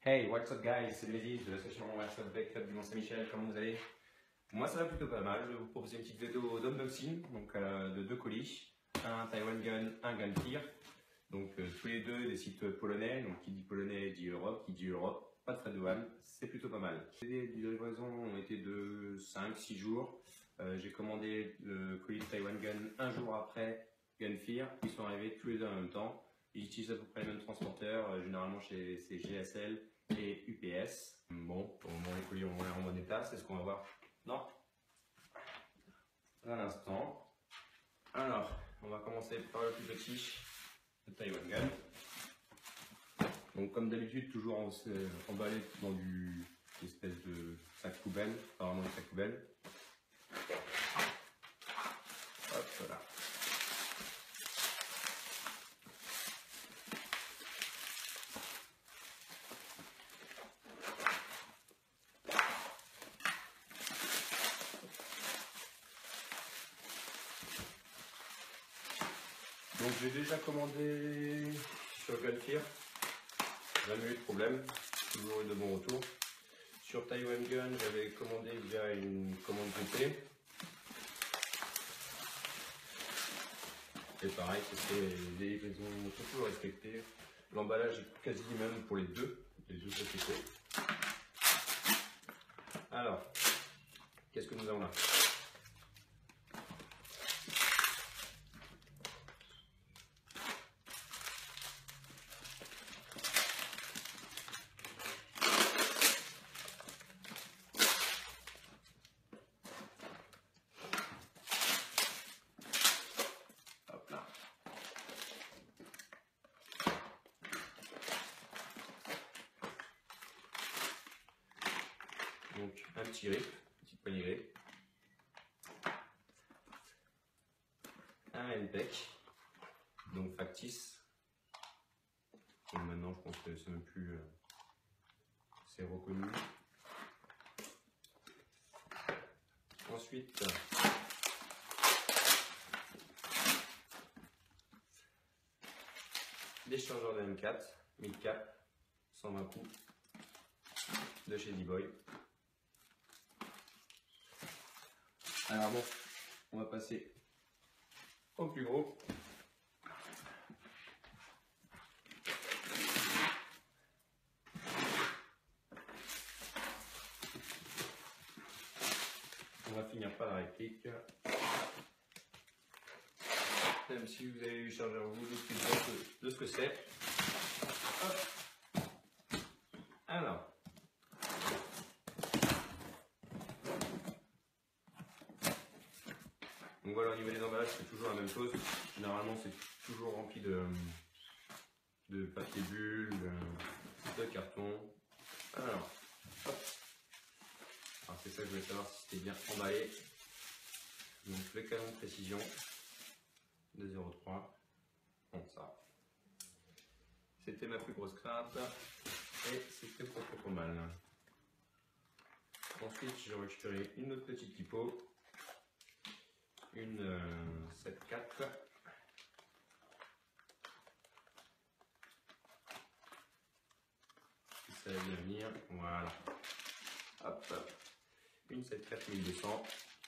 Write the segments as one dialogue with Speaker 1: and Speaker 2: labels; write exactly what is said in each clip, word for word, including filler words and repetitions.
Speaker 1: Hey, what's up guys, c'est Mehdi de l'association WhatsApp Club du Mont-Saint-Michel, comment vous allez? Moi ça va plutôt pas mal, je vais vous proposer une petite vidéo d'unboxing donc euh, de deux colis, un Taiwan Gun, un Gunfear, donc euh, tous les deux des sites polonais, donc qui dit polonais dit Europe, qui dit Europe, pas de frais de douane, c'est plutôt pas mal. Les livraisons ont été de cinq six jours, euh, j'ai commandé le colis de Taiwan Gun un jour après Gunfear, ils sont arrivés tous les deux en même temps. Ils utilisent à peu près les mêmes transporteurs, euh, généralement chez c'est G S L et U P S. Bon, pour le moment les colis ont l'air en bon état, c'est ce qu'on va voir. Non. À l'instant. Alors, on va commencer par le plus petit, le Taiwan Gun. Donc comme d'habitude, toujours emballé dans du une espèce de sac poubelle, pas vraiment un sac poubelle. Hop, voilà. Donc j'ai déjà commandé sur Gunfear, jamais eu de problème, toujours eu de bons retours. Sur Taiwan Gun, j'avais commandé via une commande groupée. Et pareil, c'était des livraisons toujours respectées. L'emballage est quasi même pour les deux, les deux sociétés. Alors, qu'est-ce que nous avons là? Donc un petit grip, petite poignée grip, un N P E C, donc factice. Donc maintenant je pense que c'est même plus, euh, c'est reconnu. Ensuite, des chargeurs de M quatre, mille cap, cent vingt coups, de chez D-Boy. Alors bon, on va passer au plus gros. On va finir par la réplique. Même si vous avez eu le chargeur, vous doutez de ce que c'est. Alors. Donc voilà, au niveau des emballages, c'est toujours la même chose. Généralement, c'est toujours rempli de, de papier bulle, de, de carton. Alors, hop. Alors c'est ça que je voulais savoir si c'était bien emballé. Donc le canon de précision de zéro trois. Bon, ça. C'était ma plus grosse crainte. Et c'était pas trop mal. Ensuite, j'ai récupéré une autre petite typo. Une euh, sept quatre. Ça va bien venir. Voilà. Hop. Une sept quatre mille deux cents.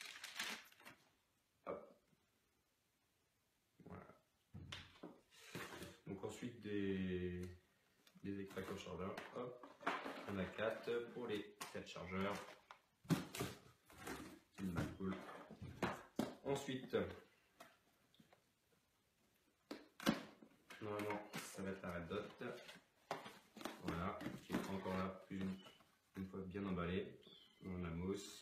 Speaker 1: Hop. Voilà. Donc ensuite des, des extracteurs chargeurs. Hop. On a quatre pour les quatre chargeurs. C'est pas cool. Ensuite, normalement, ça va être la red dot. Voilà, qui est encore là, plus une, une fois bien emballé. On a la mousse.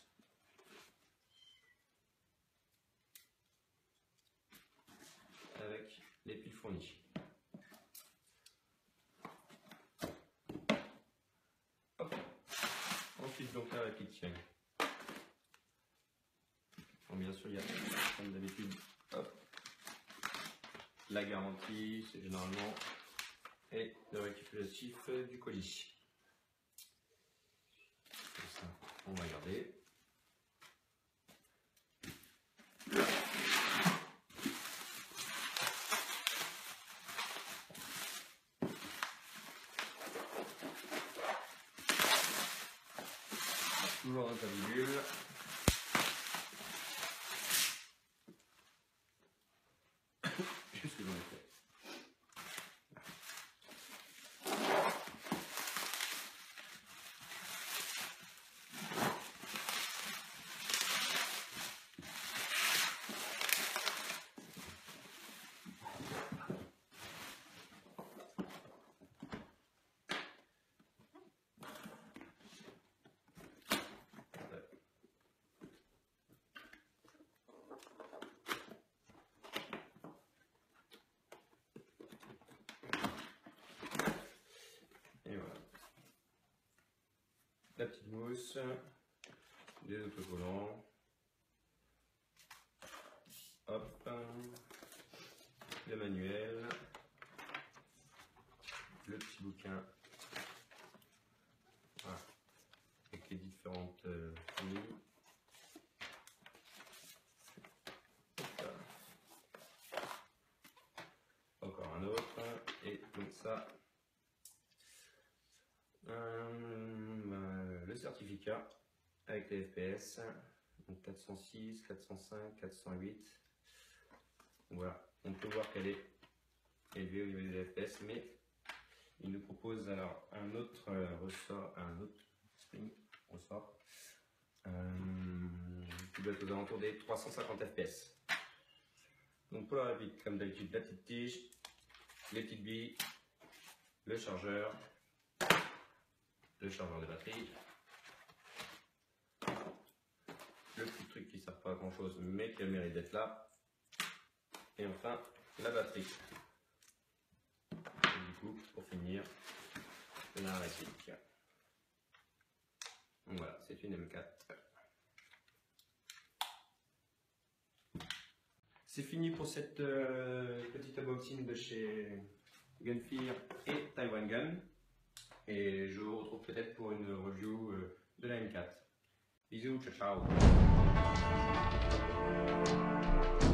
Speaker 1: Avec les piles fournies. Hop. Ensuite, donc la réplique. Bon, bien sûr, il y a, comme d'habitude, la garantie, c'est généralement, et le récapitulatif du colis. Comme ça, on va garder. dans ta bidule. Juste ce que j'en ai fait. Et voilà. La petite mousse, des autocollants. Hop. Le manuel. Le petit bouquin. Voilà. Avec les différentes euh, familles. Encore un autre. Et donc ça. Euh, bah, le certificat avec les F P S, donc quatre cent six, quatre cent cinq, quatre cent huit. Voilà, on peut voir qu'elle est élevée au niveau des F P S, mais il nous propose alors un autre euh, ressort, un autre spring ressort euh, qui doit être aux alentours des trois cent cinquante F P S. Donc pour la réplique, comme d'habitude, la petite tige, les petites billes, le chargeur. Le chargeur de batterie, le petit truc qui ne sert pas à grand chose mais qui a le mérite d'être là, et enfin la batterie. Et du coup, pour finir, la réplique. Voilà, c'est une M quatre. C'est fini pour cette euh, petite unboxing de chez Gunfear et Taiwan Gun. Et je vous retrouve peut-être pour une review de la M quatre. Bisous, ciao ciao.